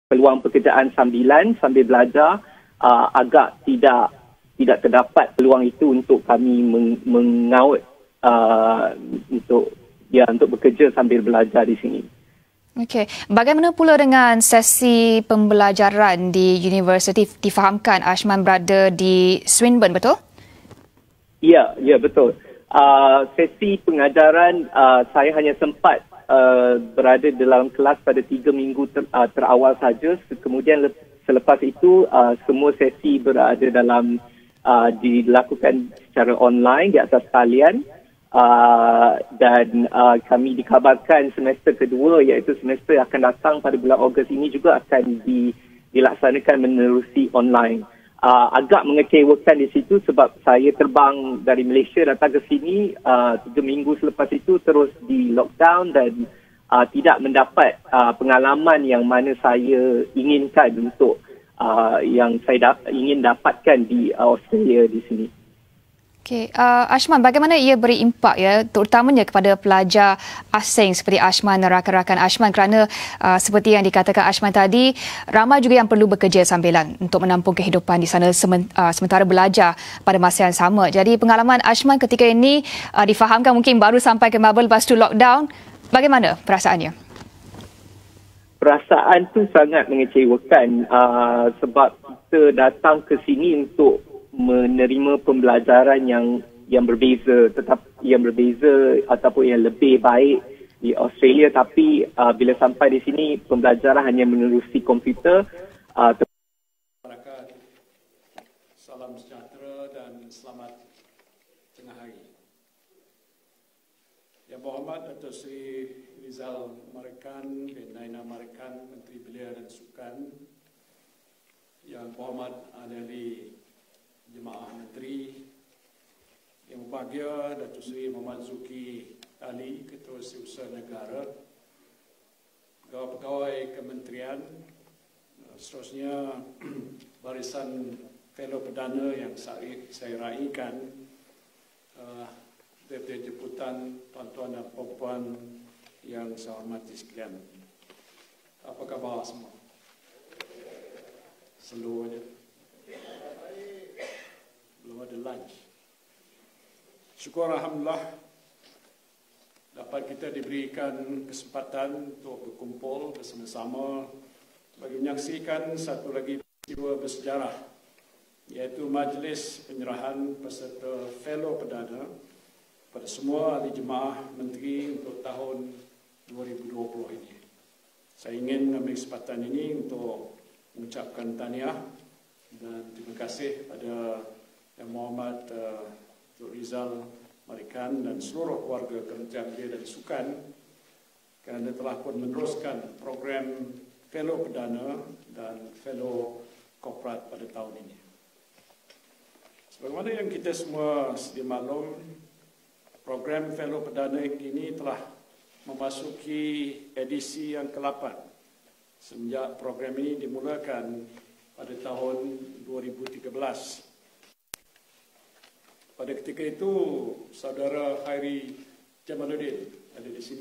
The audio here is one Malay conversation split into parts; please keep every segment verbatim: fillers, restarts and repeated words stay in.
peluang pekerjaan sambilan sambil belajar uh, agak tidak tidak terdapat peluang itu untuk kami meng, mengaut uh, untuk ya untuk bekerja sambil belajar di sini. Okey, bagaimana pula dengan sesi pembelajaran di universiti? Difahamkan Ashman berada di Swinburne, betul? Ya, ya betul. Uh, sesi pengajaran uh, saya hanya sempat uh, berada dalam kelas pada tiga minggu ter, uh, terawal saja. Kemudian selepas itu uh, semua sesi berada dalam uh, dilakukan secara online di atas talian. Uh, dan uh, kami dikabarkan semester kedua iaitu semester yang akan datang pada bulan Ogos ini juga akan di, dilaksanakan menerusi online. Uh, agak mengecewakan di situ sebab saya terbang dari Malaysia datang ke sini uh, tiga minggu selepas itu terus di lockdown dan uh, tidak mendapat uh, pengalaman yang mana saya inginkan untuk uh, yang saya da- ingin dapatkan di uh, Australia di sini. Okey, uh, Ashman, bagaimana ia beri impak ya, terutamanya kepada pelajar asing seperti Ashman dan rakan-rakan Ashman kerana uh, seperti yang dikatakan Ashman tadi, ramai juga yang perlu bekerja sambilan untuk menampung kehidupan di sana sementara belajar pada masa yang sama. Jadi pengalaman Ashman ketika ini uh, difahamkan mungkin baru sampai ke Melbourne lepas tu lockdown. Bagaimana perasaannya? Perasaan tu sangat mengecewakan uh, sebab kita datang ke sini untuk menerima pembelajaran yang yang berbeza, tetap yang berbeza ataupun yang lebih baik di Australia, tapi uh, bila sampai di sini pembelajaran hanya menerusi komputer. Uh, Salam sejahtera dan selamat tengah hari. Yang Berhormat Datuk Seri Rizal Marikan bin Naina Marikan, Menteri Belia dan Sukan. Yang Berhormat Ahli Jemaah Menteri, Yang Berbahagia Datuk Seri Muhammad Zuki Ali, Ketua Setiausaha Negara, pegawai-pegawai kementerian, seterusnya barisan fellow perdana yang saya raikan, uh, Deputi Jemputan, tuan-tuan dan puan-puan yang saya hormati sekalian. Apa khabar semua? Slow aja. Belum ada lunch. Syukur Alhamdulillah dapat kita diberikan kesempatan untuk berkumpul bersama-sama bagi menyaksikan satu lagi peristiwa bersejarah, iaitu majlis penyerahan peserta fellow perdana pada semua ahli jemaah menteri untuk tahun dua ribu dua puluh ini. Saya ingin mengambil kesempatan ini untuk mengucapkan tahniah dan terima kasih pada Yang Berhormat uh, Datuk Rizal Marikan dan seluruh keluarga Kementerian Belia dan Sukan kerana telah pun meneruskan program fellow perdana dan fellow korporat pada tahun ini. Sebagaimana yang kita semua sedia maklum, program fellow perdana ini telah memasuki edisi yang ke lapan semenjak program ini dimulakan pada tahun dua ribu tiga belas. Pada ketika itu, Saudara Khairi Jamaluddin ada di sini,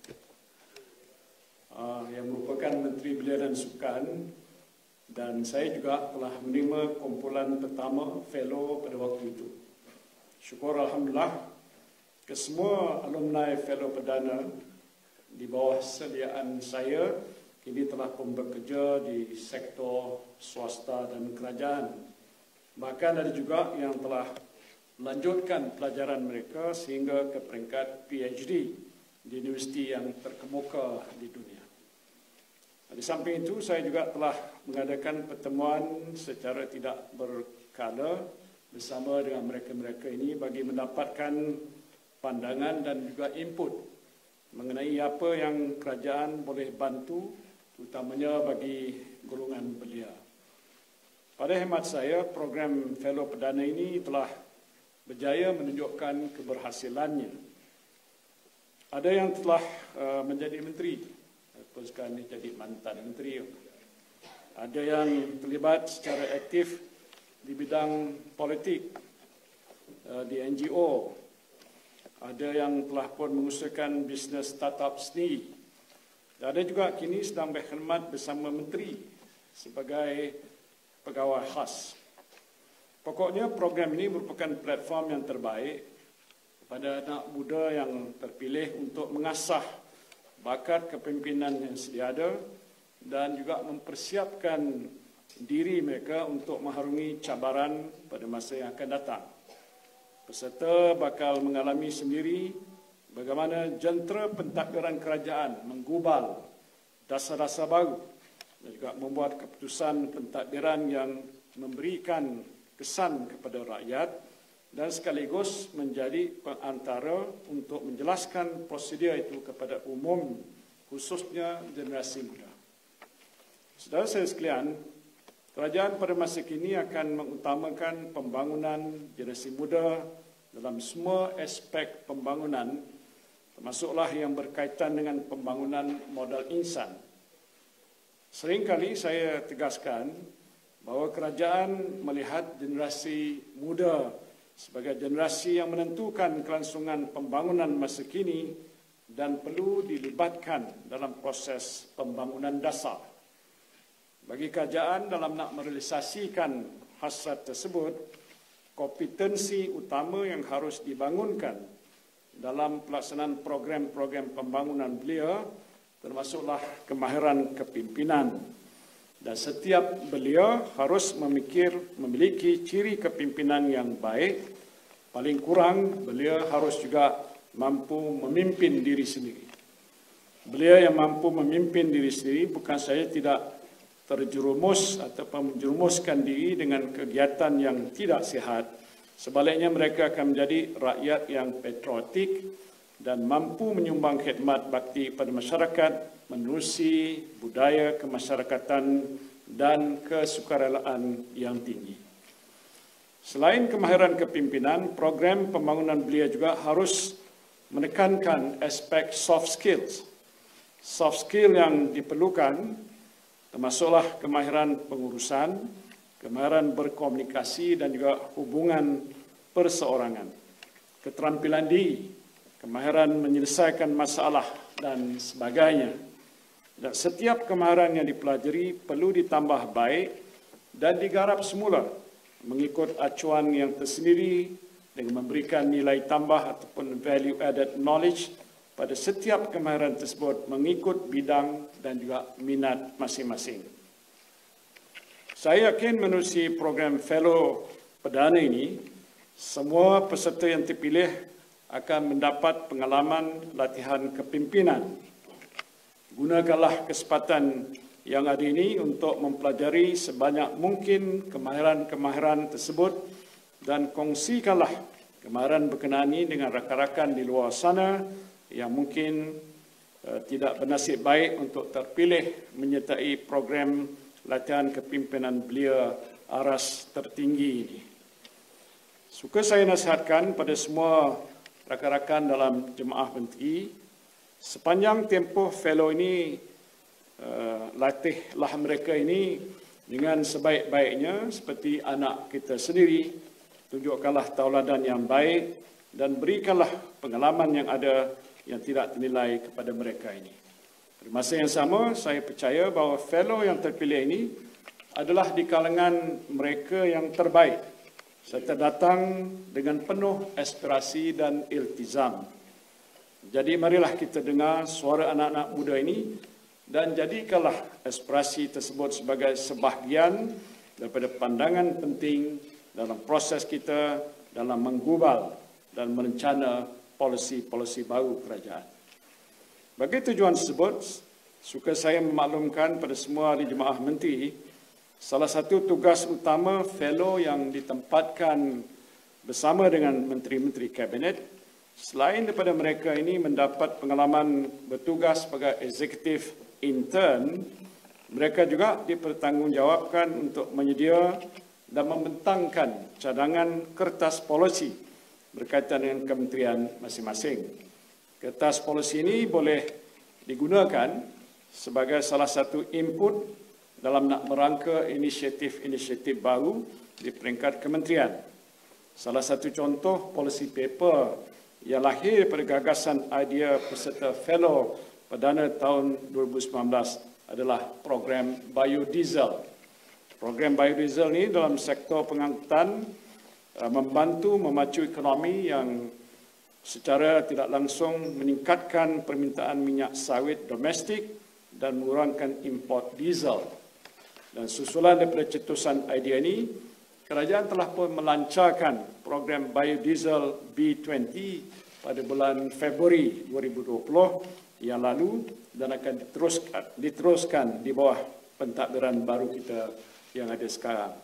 uh, yang merupakan Menteri Belia dan Sukan, dan saya juga telah menerima kumpulan pertama fellow pada waktu itu. Syukur Alhamdulillah, kesemua alumni fellow perdana di bawah sediaan saya kini telah pun bekerja di sektor swasta dan kerajaan. Bahkan ada juga yang telah melanjutkan pelajaran mereka sehingga ke peringkat P H D di universiti yang terkemuka di dunia. Di samping itu, saya juga telah mengadakan pertemuan secara tidak berkala bersama dengan mereka-mereka ini bagi mendapatkan pandangan dan juga input mengenai apa yang kerajaan boleh bantu, terutamanya bagi golongan belia. Pada hemat saya, program fellow perdana ini telah berjaya menunjukkan keberhasilannya. Ada yang telah uh, menjadi menteri, ataupun sekarang ini jadi mantan menteri. Ada yang terlibat secara aktif di bidang politik, uh, di N G O. Ada yang telah pun mengusahakan bisnes startup sendiri. Ada juga kini sedang berkhidmat bersama menteri sebagai pegawai khas. Pokoknya program ini merupakan platform yang terbaik kepada anak muda yang terpilih untuk mengasah bakat kepimpinan yang sedia ada dan juga mempersiapkan diri mereka untuk mengharungi cabaran pada masa yang akan datang. Peserta bakal mengalami sendiri bagaimana jentera pentadbiran kerajaan menggubal dasar-dasar baru dan juga membuat keputusan pentadbiran yang memberikan kesan kepada rakyat dan sekaligus menjadi perantara untuk menjelaskan prosedur itu kepada umum, khususnya generasi muda. Saudara saya sekalian, kerajaan pada masa kini akan mengutamakan pembangunan generasi muda dalam semua aspek pembangunan, termasuklah yang berkaitan dengan pembangunan modal insan. Seringkali saya tegaskan bahawa kerajaan melihat generasi muda sebagai generasi yang menentukan kelangsungan pembangunan masa kini dan perlu dilibatkan dalam proses pembangunan dasar. Bagi kerajaan dalam nak merealisasikan hasrat tersebut, kompetensi utama yang harus dibangunkan dalam pelaksanaan program-program pembangunan belia termasuklah kemahiran kepimpinan. Dan setiap belia harus memikir memiliki ciri kepimpinan yang baik. Paling kurang, belia harus juga mampu memimpin diri sendiri. Belia yang mampu memimpin diri sendiri bukan saja tidak terjerumus atau menjerumuskan diri dengan kegiatan yang tidak sihat. Sebaliknya mereka akan menjadi rakyat yang patriotik dan mampu menyumbang khidmat bakti pada masyarakat menerusi budaya kemasyarakatan dan kesukarelaan yang tinggi. Selain kemahiran kepimpinan, program pembangunan belia juga harus menekankan aspek soft skills. Soft skill yang diperlukan termasuklah kemahiran pengurusan, kemahiran berkomunikasi dan juga hubungan perseorangan, keterampilan diri, kemahiran menyelesaikan masalah dan sebagainya. Dan setiap kemahiran yang dipelajari perlu ditambah baik dan digarap semula mengikut acuan yang tersendiri dengan memberikan nilai tambah ataupun value added knowledge pada setiap kemahiran tersebut mengikut bidang dan juga minat masing-masing. Saya yakin menerusi program Fellow Perdana ini, semua peserta yang terpilih akan mendapat pengalaman latihan kepimpinan. Gunakanlah kesempatan yang ada ini untuk mempelajari sebanyak mungkin kemahiran-kemahiran tersebut dan kongsikanlah kemahiran berkenaan ini dengan rakan-rakan di luar sana yang mungkin uh, tidak bernasib baik untuk terpilih menyertai program latihan kepimpinan belia aras tertinggi ini. Suka saya nasihatkan pada semua rakan-rakan dalam jemaah menteri, sepanjang tempoh fellow ini, uh, latihlah mereka ini dengan sebaik-baiknya seperti anak kita sendiri, tunjukkanlah tauladan yang baik dan berikanlah pengalaman yang ada yang tidak ternilai kepada mereka ini. Pada masa yang sama, saya percaya bahawa fellow yang terpilih ini adalah di kalangan mereka yang terbaik serta datang dengan penuh aspirasi dan iltizam. Jadi marilah kita dengar suara anak-anak muda ini dan jadikanlah aspirasi tersebut sebagai sebahagian daripada pandangan penting dalam proses kita dalam menggubal dan merencana polisi-polisi baru kerajaan. Bagi tujuan tersebut, suka saya memaklumkan pada semua ahli jemaah menteri, salah satu tugas utama fellow yang ditempatkan bersama dengan menteri-menteri kabinet, selain daripada mereka ini mendapat pengalaman bertugas sebagai eksekutif intern, mereka juga dipertanggungjawabkan untuk menyedia dan membentangkan cadangan kertas polisi berkaitan dengan kementerian masing-masing. Kertas polisi ini boleh digunakan sebagai salah satu input dalam nak merangka inisiatif-inisiatif baru di peringkat kementerian. Salah satu contoh polisi paper yang lahir daripada gagasan idea peserta fellow Perdana tahun dua ribu sembilan belas adalah program biodiesel. Program biodiesel ini dalam sektor pengangkutan uh, membantu memacu ekonomi yang secara tidak langsung meningkatkan permintaan minyak sawit domestik dan mengurangkan import diesel. Dan susulan daripada cetusan idea ini, kerajaan telah pun melancarkan program biodiesel B dua puluh pada bulan Februari dua ribu dua puluh yang lalu dan akan diteruskan, diteruskan di bawah pentadbiran baru kita yang ada sekarang.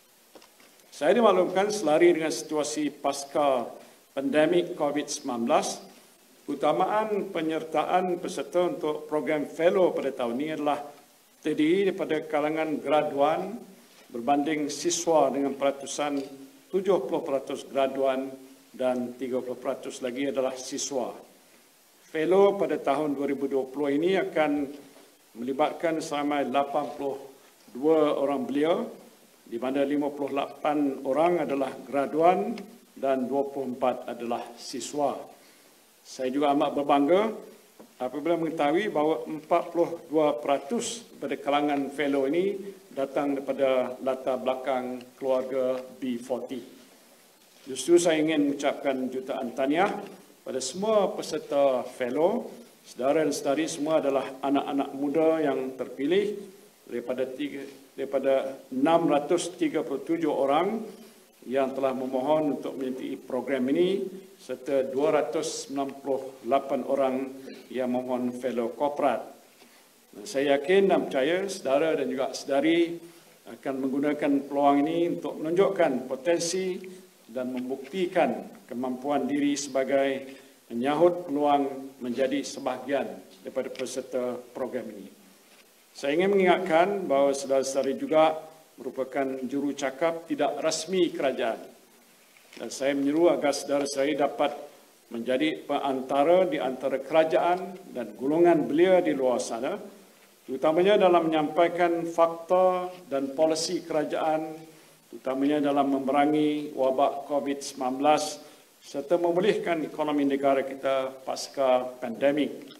Saya dimaklumkan selari dengan situasi pasca pandemik COVID sembilan belas, utamaan penyertaan peserta untuk program fellow pada tahun ini adalah terdiri daripada kalangan graduan berbanding siswa dengan peratusan tujuh puluh peratus graduan dan tiga puluh peratus lagi adalah siswa. Fellow pada tahun dua ribu dua puluh ini akan melibatkan seramai lapan puluh dua orang belia, di mana lima puluh lapan orang adalah graduan dan dua puluh empat adalah siswa. Saya juga amat berbangga apabila mengetahui bahawa empat puluh dua peratus pada kalangan fellow ini datang daripada latar belakang keluarga B empat puluh. Justru saya ingin mengucapkan jutaan tahniah pada semua peserta fellow. Saudara dan saudari semua adalah anak-anak muda yang terpilih daripada, tiga, daripada enam ratus tiga puluh tujuh orang yang telah memohon untuk menyertai program ini serta dua ratus sembilan puluh lapan orang yang memohon fellow korporat. Dan saya yakin dan percaya saudara dan juga saudari akan menggunakan peluang ini untuk menunjukkan potensi dan membuktikan kemampuan diri sebagai menyahut peluang menjadi sebahagian daripada peserta program ini. Saya ingin mengingatkan bahawa saudara-saudari juga merupakan jurucakap tidak rasmi kerajaan. Dan saya menyeru agar saudara-saudari dapat menjadi perantara di antara kerajaan dan golongan belia di luar sana, terutamanya dalam menyampaikan fakta dan polisi kerajaan, terutamanya dalam memerangi wabak COVID sembilan belas serta memulihkan ekonomi negara kita pasca pandemik.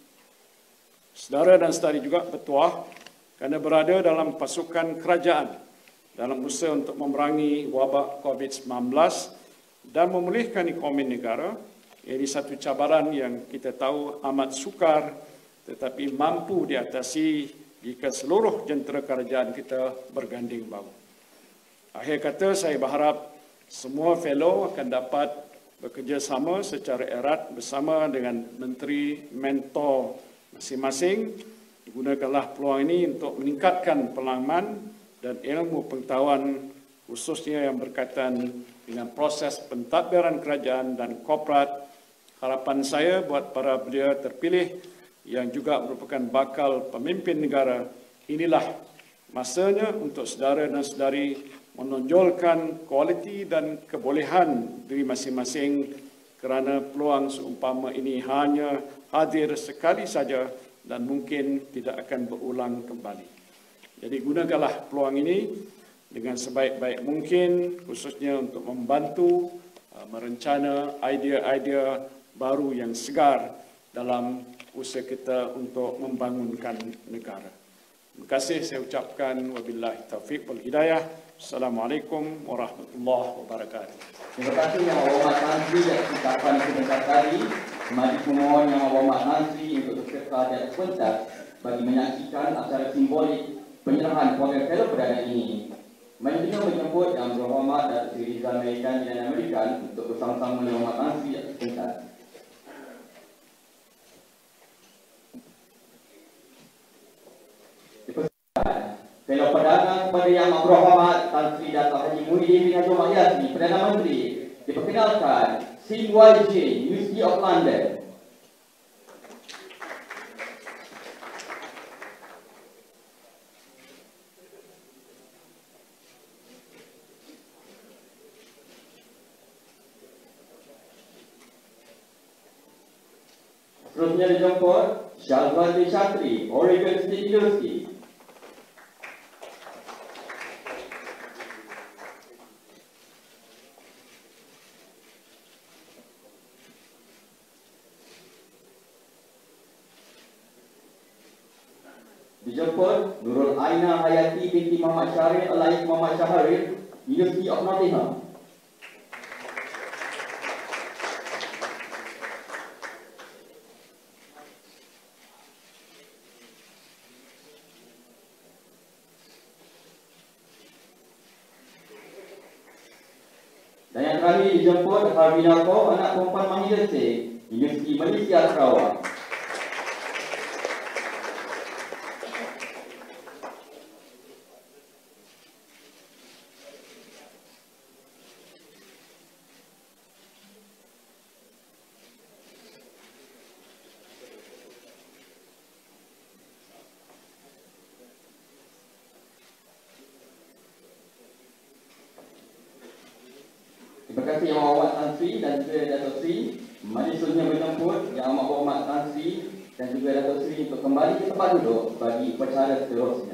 Saudara dan saudari juga bertuah kerana berada dalam pasukan kerajaan dalam usaha untuk memerangi wabak COVID sembilan belas dan memulihkan ekonomi negara. Ini satu cabaran yang kita tahu amat sukar tetapi mampu diatasi jika seluruh jentera kerajaan kita berganding bahu. Akhir kata, saya berharap semua fellow akan dapat bekerjasama secara erat bersama dengan menteri mentor masing-masing. Gunakanlah peluang ini untuk meningkatkan pengalaman dan ilmu pengetahuan khususnya yang berkaitan dengan proses pentadbiran kerajaan dan korporat. Harapan saya buat para belia terpilih yang juga merupakan bakal pemimpin negara, inilah masanya untuk saudara dan saudari menonjolkan kualiti dan kebolehan diri masing-masing kerana peluang seumpama ini hanya hadir sekali saja dan mungkin tidak akan berulang kembali. Jadi gunakanlah peluang ini dengan sebaik-baik mungkin khususnya untuk membantu uh, merencana idea-idea baru yang segar dalam usaha kita untuk membangunkan negara. Terima kasih saya ucapkan wabillahi taufiq wal hidayah. Assalamualaikum warahmatullahi wabarakatuh. Terima kasih Yang Berhormat Menteri atas ucapan sebentar tadi. Mari pemohon Yang Berhormat Menteri untuk berserta di atas pentas bagi menyaksikan acara simbolik penyerahan program fellow perdana ini. Menteri menjemput Yang Berhormat Datuk Seri Rizal Merican dan Amerikan untuk bersama-sama Yang Berhormat Menteri di atas pentas. Fellow perdana kepada Yang Berhormat Tan Sri Dato' Haji Muhyiddin bin Haji Ahmad Yazdi, Perdana Menteri, diperkenalkan C Y J, University of London. Seterusnya dijemput Syahzwandi Syatri, Oregon State University. Dijemput Nurul Aina Hayati binti Muhammad Syarif Alaik Muhammad Syaharif, University of Nottingham. Dan yang terakhir dijemput Harvina Ko, anak perempuan Mahir Singh, Universiti Malaysia Sarawak. Terima kasih Yang Amat Tan Sri dan juga Dato' Sri. Majlis seterusnya menjemput Yang Amat Berhormat Tan Sri dan juga Dato' Sri untuk kembali ke tempat duduk bagi upacara seterusnya.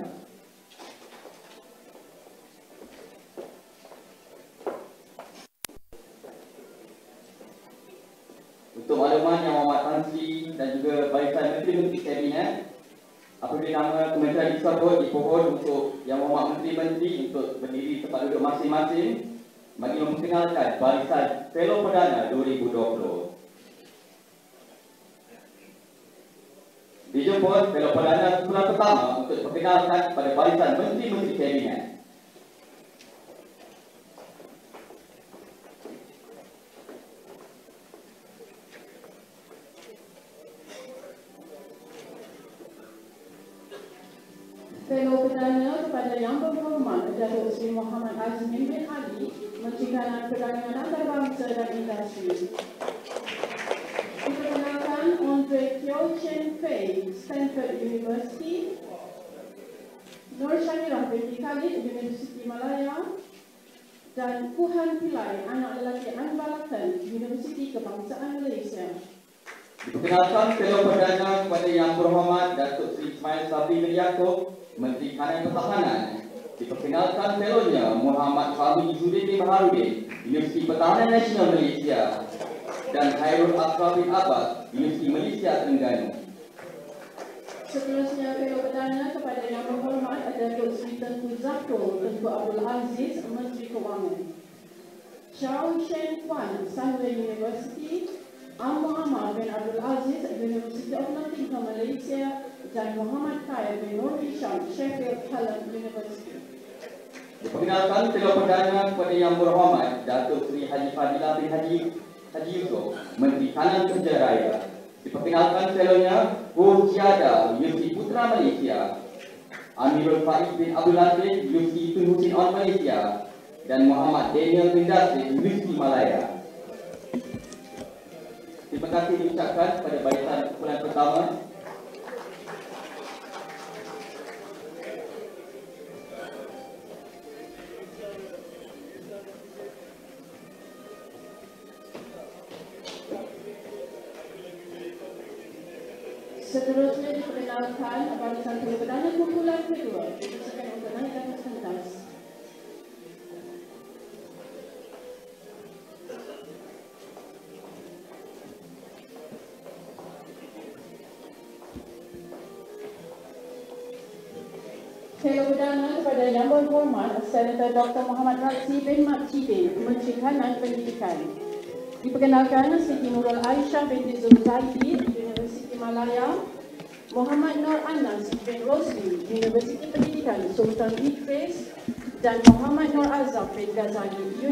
Untuk makluman Yang Amat Tan Sri dan juga barisan Menteri-Menteri Kabinet, apabila nama kementerian disebut dipohon untuk Yang Amat Menteri-Menteri untuk berdiri tempat duduk masing-masing bagi memperkenalkan barisan Fellow Perdana dua ribu dua puluh. Dijemput Fellow Perdana kumpulan pertama untuk diperkenalkan pada barisan Menteri-Menteri Kabinet. Fellow Perdana kepada Yang Berhormat Datuk Seri Muhammad Azmin bin Ali, Menteri Kanan Perdagangan Antarabangsa dan Industri. Diperkenalkan Andre Kyo Chen Fei, Stanford University. Nur Syamirah binti Khalid, Universiti Malaya. Dan Kuhan Pillai, anak lelaki Anbalakan, Universiti Kebangsaan Malaysia. Diperkenalkan Fellow Perdana kepada Yang Berhormat Datuk Seri Ismail Sabri bin Yaakob, Menteri Kanan Pertahanan. Diperkenalkan Fellow-nya Muhammad Fahmi Izzuddin bin Baharudin, Universiti Pertahanan Nasional Malaysia, dan Hairul Asraf bin Abbas, Universiti Malaysia Terengganu. Seterusnya Fellow Perdana kepada Yang Berhormat Datuk Seri Tengku Zafrul Tengku Abdul Aziz, Menteri Kewangan. Xiao Shen Kuan, Sunway University. Muhammad bin Abdul Aziz, University of Nottingham, Malaysia, dan Muhammad Khair bin Nur Hisham, Sheffield Hallam University. Diperkenalkan Fellow Perdana kepada Yang Berhormat Datuk Seri Haji Fadilah bin Haji Haji Yusof, Menteri Kanan Kerja Raya. Diperkenalkan Fellow-nya Hu Jiada, Universiti Putra Malaysia, Amirul Faiz bin Abdul Latif, Universiti Tun Hussein On Malaysia, dan Muhammad Daniel bin Dasri, Universiti Malaya. Terima kasih diucapkan pada barisan kumpulan pertama. Seterusnya diperkenalkan barisan Fellow Perdana kumpulan kedua. Dipersilakan untuk naik ke atas pentas. Fellow Perdana kepada Yang Berhormat Senator Doktor Muhammad Razzi bin Mat Chidin, Menteri Kanan Pendidikan. Diperkenalkan Siti Nurul Aisyah binti Zulzaidi, Universiti Malaya. Muhammad Nur Anas bin Rosli, Universiti Pendidikan Sultan Idris, dan Muhammad Nur Azab bin Ghazali,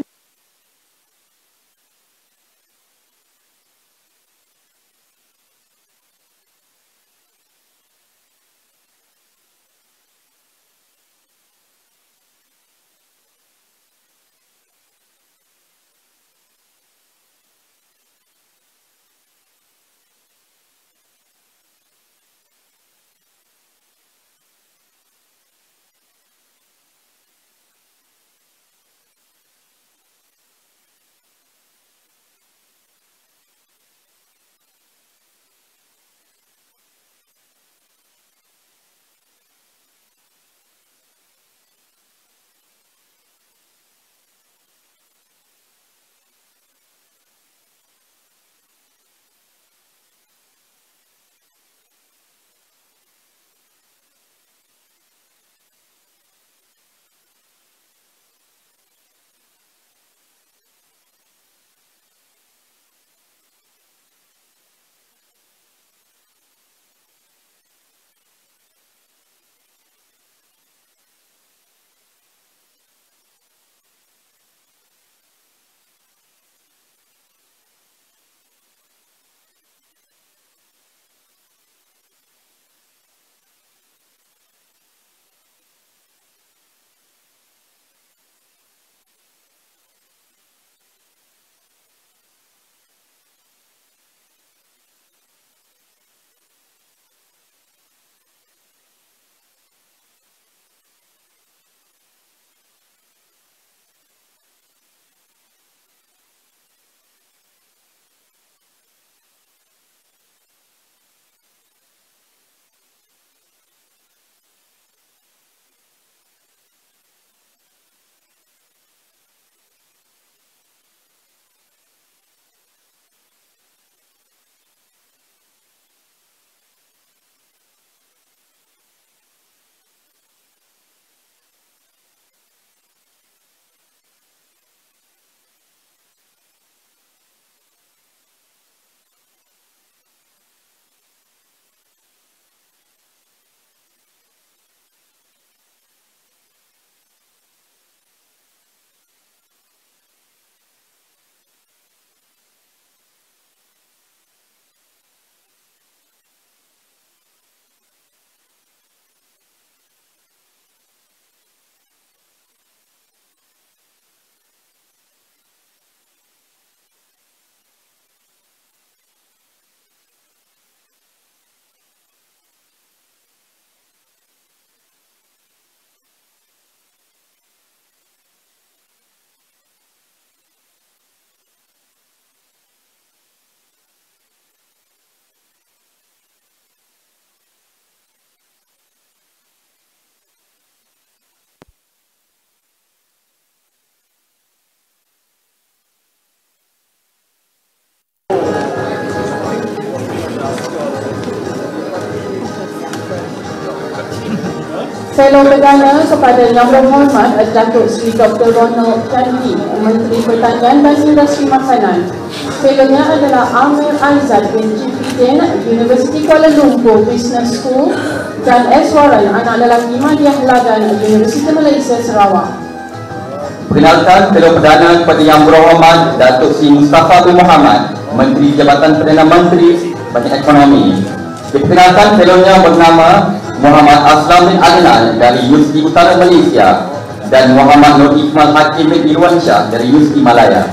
Fellow Perdana kepada Yang Berhormat Datuk Seri Doktor Ronald Chandi, Menteri Pertanian dan Industri Makanan. Fellownya adalah Amir Aizad bin Jifidin, Universiti Kuala Lumpur Business School, dan S. Warren, anak lelaki Madiyah Lagan, Universiti Malaysia Sarawak. Perkenalkan Fellow Perdana kepada Yang Berhormat Datuk Seri Mustafa bin Muhammad, Menteri Jabatan Perdana Menteri Bahagian Ekonomi. Diperkenalkan Fellownya bernama Muhammad Aslam bin Adnan dari Universiti Utara Malaysia dan Muhammad Nur Iqmal Hakim bin Irwansyah dari Universiti Malaya.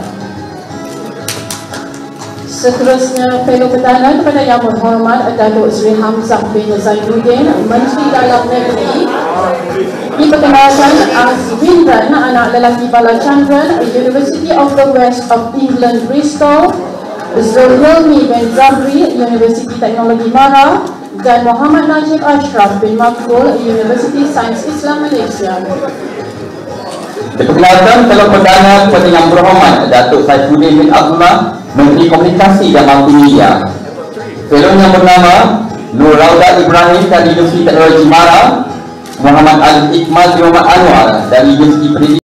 Seterusnya, Fellow Perdana kepada Yang Berhormat Datuk Seri Hamzah bin Zainuddin, Menteri Dalam Negeri. Diperkenalkan Azwindran, anak lelaki Balachandran, University of the West of England, Bristol. Zulhilmi bin Zabri, Universiti Teknologi Mara, dan Muhammad Najib Ashraf bin Makbul, Universiti Sains Islam Malaysia. Diperkenalkan Fellow Perdana kepada Yang Berhormat Datuk Saifuddin bin Abdullah, Menteri Komunikasi dan Multimedia. Fellow yang bernama Nur Rauda Ibrahim dari Universiti Teknologi Mara, Muhammad Ali Iqmal bin Muhammad Anwar dari Universiti Pendidikan